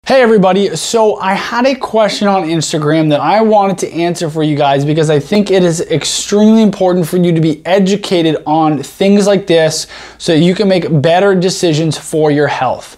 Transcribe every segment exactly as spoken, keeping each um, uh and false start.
Hey everybody, so I had a question on Instagram that I wanted to answer for you guys because I think it is extremely important for you to be educated on things like this so you can make better decisions for your health.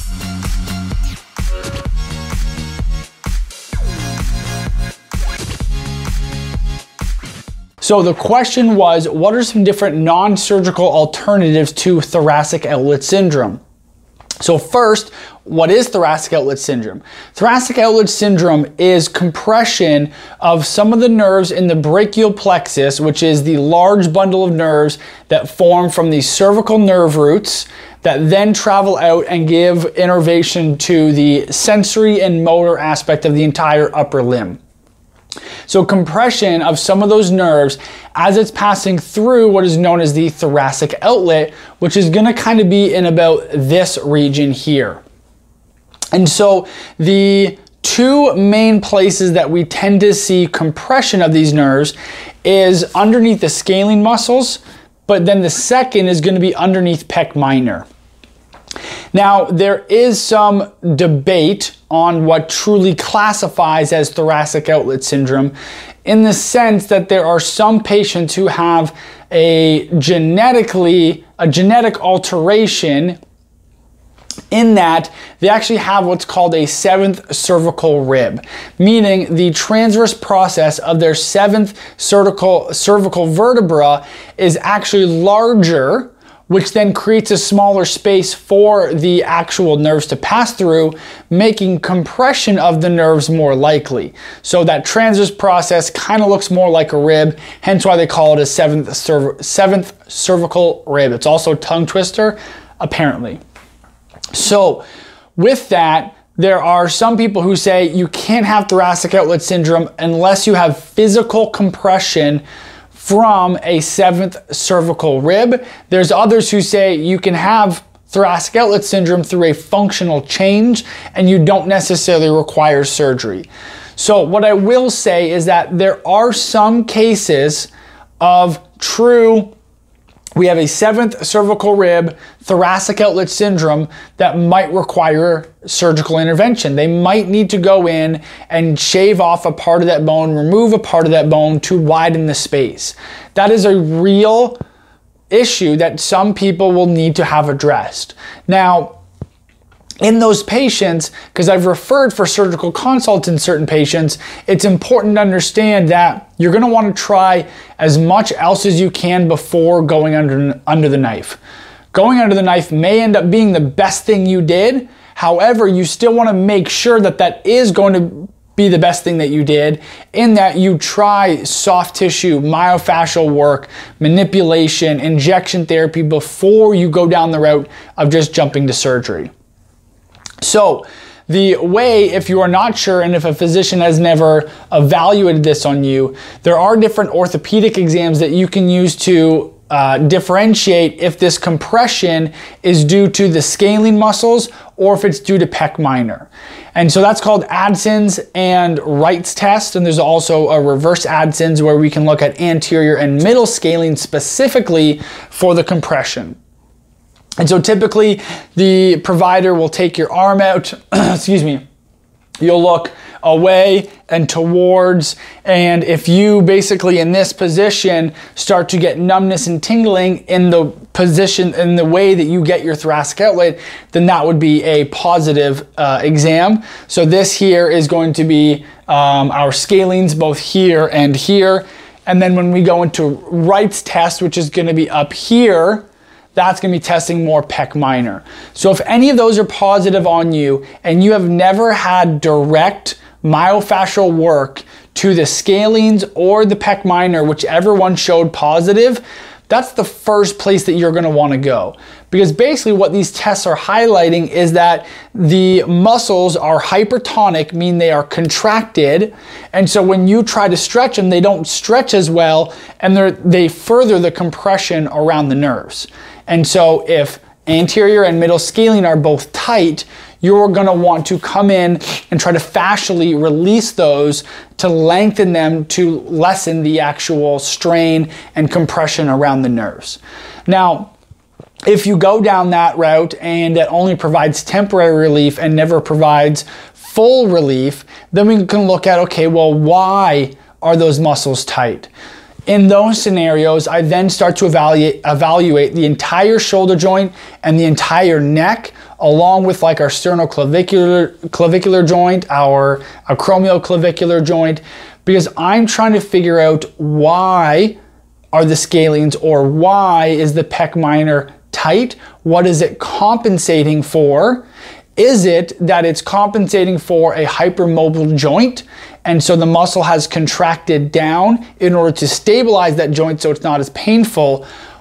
So the question was, what are some different non-surgical alternatives to thoracic outlet syndrome? So first, what is thoracic outlet syndrome? Thoracic outlet syndrome is compression of some of the nerves in the brachial plexus, which is the large bundle of nerves that form from the cervical nerve roots that then travel out and give innervation to the sensory and motor aspect of the entire upper limb. So compression of some of those nerves as it's passing through what is known as the thoracic outlet, which is going to kind of be in about this region here. And so the two main places that we tend to see compression of these nerves is underneath the scalene muscles, but then the second is going to be underneath pec minor. Now, there is some debate on what truly classifies as thoracic outlet syndrome in the sense that there are some patients who have a genetically, a genetic alteration in that they actually have what's called a seventh cervical rib, meaning the transverse process of their seventh cervical, cervical vertebra is actually larger, which then creates a smaller space for the actual nerves to pass through, making compression of the nerves more likely. So that transverse process kind of looks more like a rib, hence why they call it a seventh, cerv seventh cervical rib. It's also a tongue twister, apparently. So with that, there are some people who say you can't have thoracic outlet syndrome unless you have physical compression from a seventh cervical rib. There's others who say you can have thoracic outlet syndrome through a functional change and you don't necessarily require surgery. So what I will say is that there are some cases of true, we have a seventh cervical rib, thoracic outlet syndrome that might require surgical intervention. They might need to go in and shave off a part of that bone, remove a part of that bone to widen the space. That is a real issue that some people will need to have addressed. Now, in those patients, because I've referred for surgical consults in certain patients, it's important to understand that you're going to want to try as much else as you can before going under, under the knife. Going under the knife may end up being the best thing you did. However, you still want to make sure that that is going to be the best thing that you did, in that you try soft tissue, myofascial work, manipulation, injection therapy before you go down the route of just jumping to surgery. So the way, if you are not sure and if a physician has never evaluated this on you, there are different orthopedic exams that you can use to uh, differentiate if this compression is due to the scalene muscles or if it's due to pec minor. And so that's called Adson's and Wright's test. And there's also a reverse Adson's where we can look at anterior and middle scalene specifically for the compression. And so typically the provider will take your arm out, excuse me, you'll look away and towards, and if you basically in this position start to get numbness and tingling in the position, in the way that you get your thoracic outlet, then that would be a positive uh, exam. So this here is going to be um, our scalenes both here and here. And then when we go into Wright's test, which is going to be up here, that's going to be testing more pec minor. So if any of those are positive on you and you have never had direct myofascial work to the scalenes or the pec minor, whichever one showed positive, that's the first place that you're going to want to go. Because basically what these tests are highlighting is that the muscles are hypertonic, meaning they are contracted. And so when you try to stretch them, they don't stretch as well, and they further the compression around the nerves. And so if anterior and middle scalene are both tight, you're going to want to come in and try to fascially release those to lengthen them to lessen the actual strain and compression around the nerves. Now, if you go down that route and it only provides temporary relief and never provides full relief, then we can look at, okay, well, why are those muscles tight? In those scenarios, I then start to evaluate, evaluate the entire shoulder joint and the entire neck, along with like our sternoclavicular clavicular joint, our acromioclavicular joint, because I'm trying to figure out why are the scalenes, or why is the pec minor tight? What is it compensating for? Is it that it's compensating for a hypermobile joint, and so the muscle has contracted down in order to stabilize that joint so it's not as painful?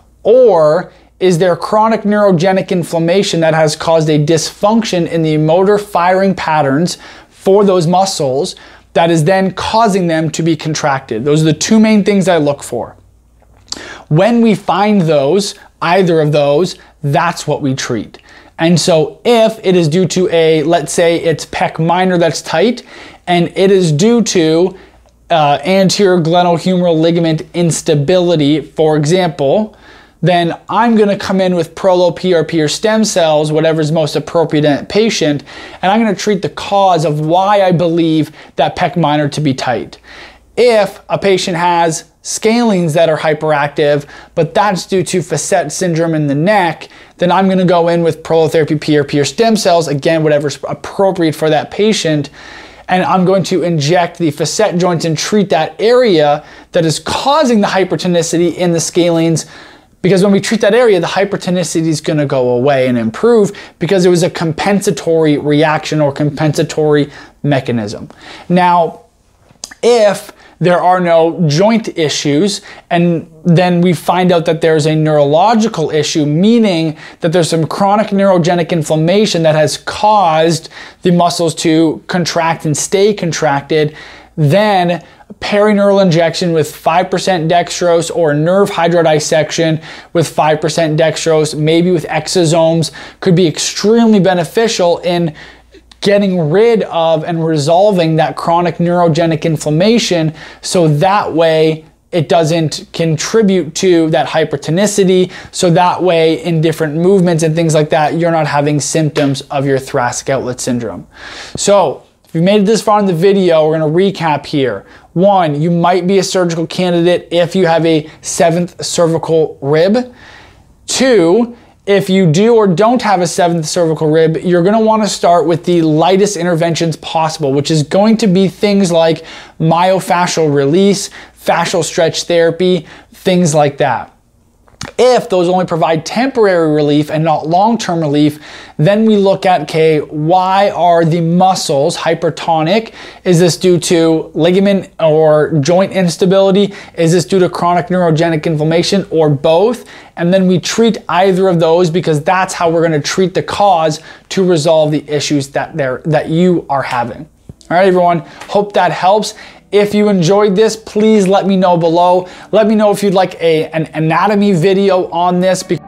Or is there chronic neurogenic inflammation that has caused a dysfunction in the motor firing patterns for those muscles that is then causing them to be contracted? Those are the two main things I look for. When we find those, either of those, that's what we treat. And so if it is due to a, let's say it's pec minor that's tight, and it is due to uh, anterior glenohumeral ligament instability, for example, then I'm gonna come in with prolo-P R P or stem cells, whatever's most appropriate in that patient, and I'm gonna treat the cause of why I believe that pec minor to be tight. If a patient has scalenes that are hyperactive, but that's due to facet syndrome in the neck, then I'm gonna go in with prolotherapy, P R P, or stem cells, again, whatever's appropriate for that patient, and I'm going to inject the facet joints and treat that area that is causing the hypertonicity in the scalenes, because when we treat that area, the hypertonicity is gonna go away and improve because it was a compensatory reaction or compensatory mechanism. Now, if there are no joint issues, and then we find out that there's a neurological issue, meaning that there's some chronic neurogenic inflammation that has caused the muscles to contract and stay contracted, then perineural injection with five percent dextrose or nerve hydrodissection with five percent dextrose, maybe with exosomes, could be extremely beneficial in getting rid of and resolving that chronic neurogenic inflammation, so that way it doesn't contribute to that hypertonicity, so that way in different movements and things like that, you're not having symptoms of your thoracic outlet syndrome. So if you made it this far in the video, we're gonna recap here. One, you might be a surgical candidate if you have a seventh cervical rib. Two, if you do or don't have a seventh cervical rib, you're gonna wanna start with the lightest interventions possible, which is going to be things like myofascial release, fascial stretch therapy, things like that. If those only provide temporary relief and not long-term relief, then we look at, okay, why are the muscles hypertonic? Is this due to ligament or joint instability? Is this due to chronic neurogenic inflammation, or both? And then we treat either of those, because that's how we're gonna treat the cause to resolve the issues that, they're, that you are having. All right, everyone, hope that helps. If you enjoyed this, please let me know below. Let me know if you'd like a, an anatomy video on this.